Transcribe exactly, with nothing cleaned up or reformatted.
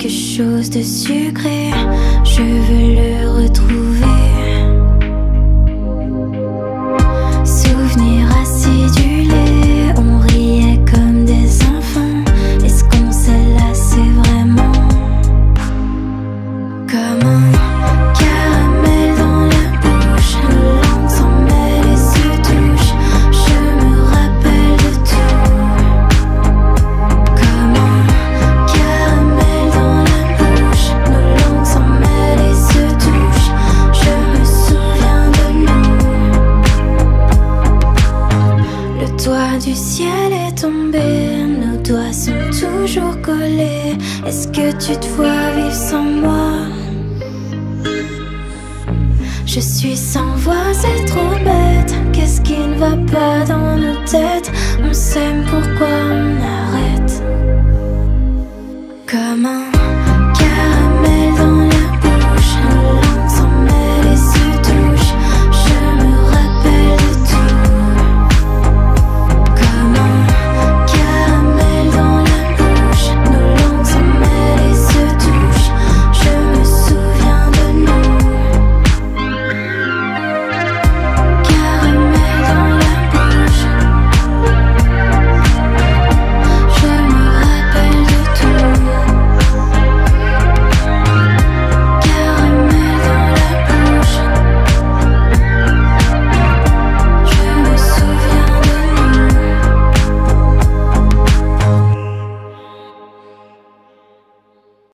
quelque chose de sucré, je veux le retrouver. Souvenirs acidulés, on riait comme des enfants. Est-ce qu'on s'est lassé vraiment? Comme un caramel dans la bouche, nos langues s'en mêlent et se touchent. Je me rappelle de tout. Comme un caramel dans la bouche, nos langues s'en mêlent et se touchent. Je me souviens de nous. Le toit du ciel est tombé, nos doigts sont toujours collés. Est-ce que tu te vois vivre sans moi? Je suis sans voix, c'est trop bête. Qu'est-ce qui ne va pas dans nos têtes? On s'aime, pourquoi on arrête? Comme un